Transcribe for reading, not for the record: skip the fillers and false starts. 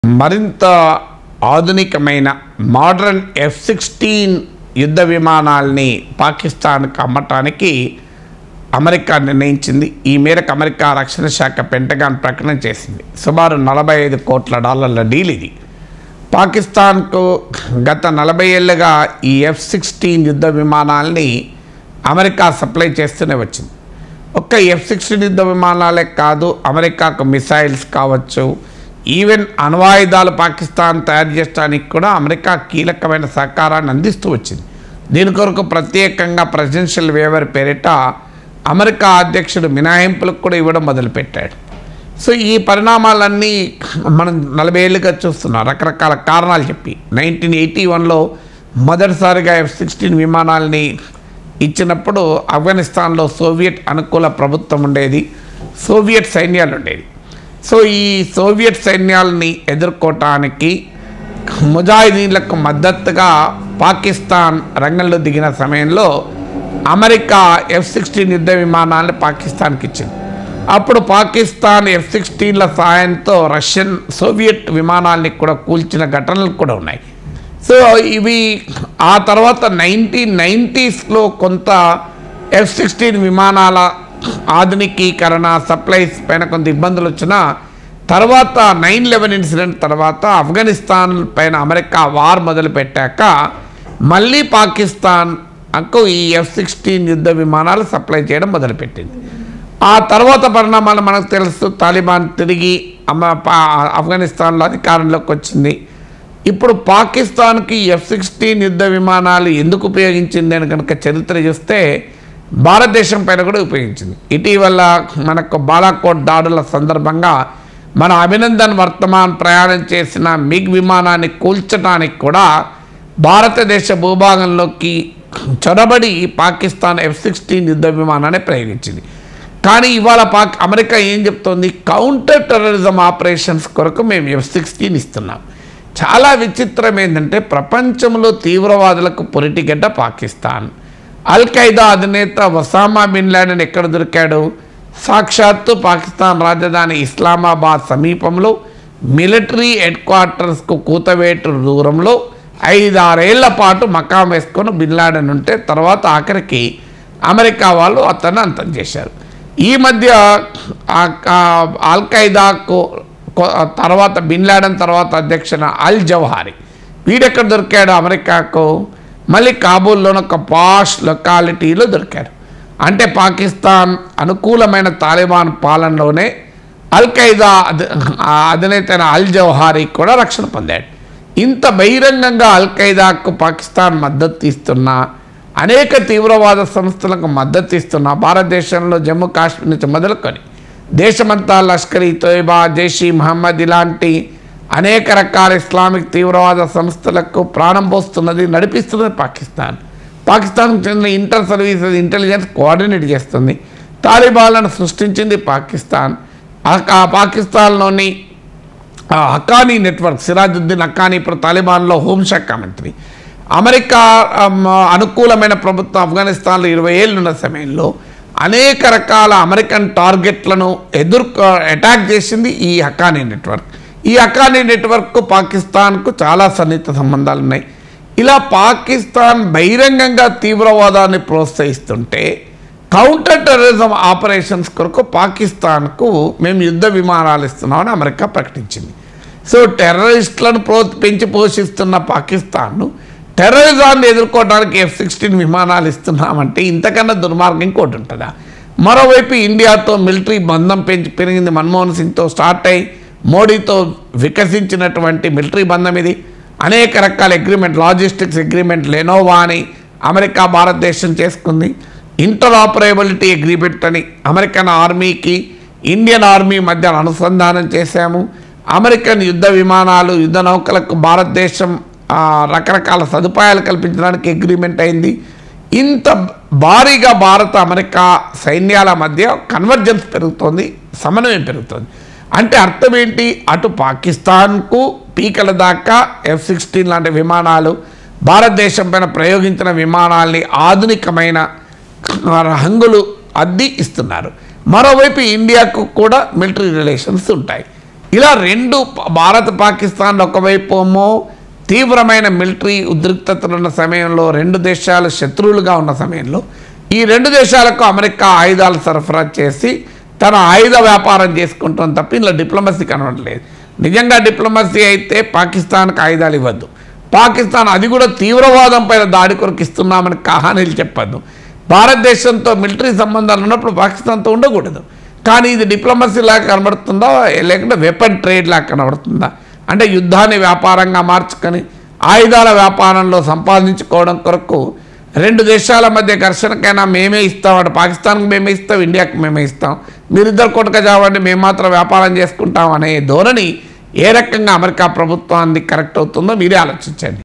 మరింత ఆధునికమైన modern F-16 యుద్ధ విమానాల్ని పాకిస్తాన్కి అమ్మటానికి అమెరికా నిర్ణయించింది. ఈ మేరకు అమెరికా రక్షణ శాఖ పెంటగాన్ ప్రకటన చేసింది. సుమారు $45 కోట్ల డీల్ ఇది. పాకిస్తాన్కు గత 40 ఏళ్ళుగా ఈ F-16 యుద్ధ విమానాల్ని అమెరికా సప్లై చేస్తూనే వచ్చింది. ఒక్క F-16 యుద్ధ విమానాలే కాదు, అమెరికాకు మిసైల్స్ కావచ్చు, ఈవెన్ అణ్వాయుధాలు పాకిస్తాన్ తయారు చేయడానికి కూడా అమెరికా కీలకమైన సహకారాన్ని అందిస్తూ వచ్చింది. దీని కొరకు ప్రత్యేకంగా ప్రెసిడెన్షియల్ వేవర్ పేరిట అమెరికా అధ్యక్షుడు మినహాయింపులకు కూడా ఇవ్వడం మొదలుపెట్టాడు. సో ఈ పరిణామాలన్నీ మనం 40 ఏళ్ళుగా చూస్తున్నాం, రకరకాల కారణాలు చెప్పి. 1981లో మొదటిసారిగా F-16 విమానాలని ఇచ్చినప్పుడు ఆఫ్ఘనిస్తాన్లో సోవియట్ అనుకూల ప్రభుత్వం ఉండేది, సోవియట్ సైన్యాలు ఉండేది. సో ఈ సోవియట్ సైన్యాలని ఎదుర్కోవటానికి ముజాహిదీన్లకు మద్దతుగా పాకిస్తాన్ రంగంలో దిగిన సమయంలో అమెరికా F-16 యుద్ధ విమానాలను పాకిస్తాన్కి ఇచ్చింది. అప్పుడు పాకిస్తాన్ F-16ల సాయంతో రష్యన్ సోవియట్ విమానాల్ని కూడా కూల్చిన ఘటనలు కూడా ఉన్నాయి. సో ఇవి ఆ తర్వాత 1990స్లో కొంత F-16 విమానాల ఆధునికీకరణ సప్లైస్ పైన కొంత ఇబ్బందులు వచ్చినా తర్వాత 9/11 ఇన్సిడెంట్ తర్వాత ఆఫ్ఘనిస్తాన్ పైన అమెరికా వార్ మొదలుపెట్టాక మళ్ళీ పాకిస్తాన్కు ఈ F-16 యుద్ధ విమానాలు సప్లై చేయడం మొదలుపెట్టింది. ఆ తర్వాత పరిణామాలు మనకు తెలుసు, తాలిబాన్ తిరిగి ఆఫ్ఘనిస్తాన్లో అధికారంలోకి వచ్చింది. ఇప్పుడు పాకిస్తాన్కి F-16 యుద్ధ విమానాలు ఎందుకు ఉపయోగించింది అని కనుక చరిత్ర చూస్తే భారతదేశం పైన కూడా ఉపయోగించింది. ఇటీవల మనకు బాలాకోట్ దాడుల సందర్భంగా మన అభినందన్ వర్తమాన్ ప్రయాణం చేసిన మిగ్ విమానాన్ని కూల్చడానికి కూడా భారతదేశ భూభాగంలోకి చొరబడి పాకిస్తాన్ F-16 యుద్ధ విమానాన్ని ప్రయోగించింది. కానీ ఇవాళ అమెరికా ఏం చెప్తోంది, కౌంటర్ టెర్రరిజం ఆపరేషన్స్ కొరకు మేము F-16 ఇస్తున్నాం. చాలా విచిత్రం ఏంటంటే ప్రపంచంలో తీవ్రవాదులకు పొరిటిగడ్డ పాకిస్తాన్. అల్-ఖైదా అధినేత ఒసామా బిన్ లాడెన్ ఎక్కడ దొరికాడు? సాక్షాత్తు పాకిస్తాన్ రాజధాని ఇస్లామాబాద్ సమీపంలో మిలిటరీ హెడ్ క్వార్టర్స్కు కూతవేటు దూరంలో 5-6 ఏళ్ల పాటు మకాం వేసుకొని బిన్ లాడెన్ ఉంటే తర్వాత ఆఖరికి అమెరికా వాళ్ళు అతన్ని అంతం చేశారు. ఈ మధ్య అల్-ఖైదాకు తర్వాత బిన్ లాడెన్ తర్వాత అధ్యక్షున అల్ జవహారీ వీడెక్కడ దొరికాడు అమెరికాకు? మళ్ళీ కాబూల్లోని ఒక పాష్ లొకాలిటీలో దొరికారు. అంటే పాకిస్తాన్ అనుకూలమైన తాలిబాన్ పాలనలోనే అల్-ఖైదా అధినేత అల్ జవహారీ కూడా రక్షణ పొందాడు. ఇంత బహిరంగంగా అల్-ఖైదాకు పాకిస్తాన్ మద్దతు ఇస్తున్నా, అనేక తీవ్రవాద సంస్థలకు మద్దతు ఇస్తున్నా, భారతదేశంలో జమ్మూ కాశ్మీర్ నుంచి మొదలుకొని దేశమంతా లష్కర్ ఈ తోయిబా, జైష్ ఈ మహమ్మద్ ఇలాంటి అనేక రకాల ఇస్లామిక్ తీవ్రవాద సంస్థలకు ప్రాణం పోస్తున్నది, నడిపిస్తున్నది పాకిస్తాన్. పాకిస్తాన్కు చెందిన ఇంటర్ సర్వీసెస్ ఇంటెలిజెన్స్ కోఆర్డినేట్ చేస్తుంది. తాలిబాన్లను సృష్టించింది పాకిస్తాన్. పాకిస్తాన్లోని హక్కానీ నెట్వర్క్, సిరాజుద్దీన్ హక్కానీ ఇప్పుడు తాలిబాన్లో హోంశాఖ మంత్రి. అమెరికా అనుకూలమైన ప్రభుత్వం ఆఫ్ఘనిస్తాన్లో 20 ఏళ్ళున్న సమయంలో అనేక రకాల అమెరికన్ టార్గెట్లను అటాక్ చేసింది ఈ హక్కానీ నెట్వర్క్. ఈ హక్కానీ నెట్వర్క్ పాకిస్తాన్కు చాలా సన్నిహిత సంబంధాలు ఉన్నాయి. ఇలా పాకిస్తాన్ బహిరంగంగా తీవ్రవాదాన్ని ప్రోత్సహిస్తుంటే కౌంటర్ టెర్రరిజం ఆపరేషన్స్ కొరకు పాకిస్తాన్కు మేము యుద్ధ విమానాలు ఇస్తున్నామని అమెరికా ప్రకటించింది. సో టెర్రరిస్టులను పెంచి పోషిస్తున్న పాకిస్తాన్ను టెర్రరిజాన్ని ఎదుర్కోవడానికి F-16 విమానాలు ఇస్తున్నామంటే ఇంతకన్నా దుర్మార్గం ఇంకోటి ఉంటుందా? మరోవైపు ఇండియాతో మిలిటరీ బంధం పెరిగింది. మన్మోహన్ సింగ్తో స్టార్ట్ అయ్యి మోడీతో వికసించినటువంటి మిలిటరీ బంధం ఇది. అనేక రకాల అగ్రిమెంట్, లాజిస్టిక్స్ అగ్రిమెంట్ లెనోవా అని అమెరికా భారతదేశం చేసుకుంది. ఇంటర్ ఆపరేబిలిటీ అగ్రిమెంట్ అని అమెరికన్ ఆర్మీకి ఇండియన్ ఆర్మీ మధ్య అనుసంధానం చేశాము. అమెరికన్ యుద్ధ విమానాలు, యుద్ధ నౌకలకు భారతదేశం రకరకాల సదుపాయాలు కల్పించడానికి అగ్రిమెంట్ అయింది. ఇంత భారీగా భారత అమెరికా సైన్యాల మధ్య కన్వర్జెన్స్ పెరుగుతోంది, సమన్వయం పెరుగుతుంది. అంటే అర్థం ఏంటి? అటు పాకిస్తాన్కు పీకల దాకా F-16 లాంటి విమానాలు, భారతదేశం పైన ప్రయోగించిన విమానాల్ని ఆధునికమైన హంగులు అద్ది ఇస్తున్నారు. మరోవైపు ఇండియాకు కూడా మిలిటరీ రిలేషన్స్ ఉంటాయి. ఇలా రెండు భారత్ పాకిస్తాన్ ఒకవైపు ఏమో తీవ్రమైన మిలిటరీ ఉద్రిక్తతలు ఉన్న సమయంలో, రెండు దేశాలు శత్రువులుగా ఉన్న సమయంలో ఈ రెండు దేశాలకు అమెరికా ఆయుధాలు సరఫరా చేసి తన ఆయుధ వ్యాపారం చేసుకుంటాం తప్ప ఇలా డిప్లొమసీ కనబడలేదు. నిజంగా డిప్లొమసీ అయితే పాకిస్తాన్కి ఆయుధాలు ఇవ్వద్దు, పాకిస్తాన్ అది కూడా తీవ్రవాదం పైన దాడి కొరకు ఇస్తున్నామని కహానీలు చెప్పద్దు. భారతదేశంతో మిలిటరీ సంబంధాలు ఉన్నప్పుడు పాకిస్తాన్తో ఉండకూడదు. కానీ ఇది డిప్లొమసీ లాగా కనబడుతుందా లేకుంటే వెపన్ ట్రేడ్ లాగా కనబడుతుందా? అంటే యుద్ధాన్ని వ్యాపారంగా మార్చుకొని ఆయుధాల వ్యాపారంలో సంపాదించుకోవడం కొరకు రెండు దేశాల మధ్య ఘర్షణకైనా మేమే ఇస్తాం, అంటే పాకిస్తాన్కి మేమే ఇస్తాం, ఇండియాకి మేమే ఇస్తాం, మీరిద్దరు కొట్టుక చావండి, మేము మాత్రం వ్యాపారం చేసుకుంటాం అనే ధోరణి ఏ రకంగా అమెరికా ప్రభుత్వానికి కరెక్ట్ అవుతుందో మీరే ఆలోచించండి.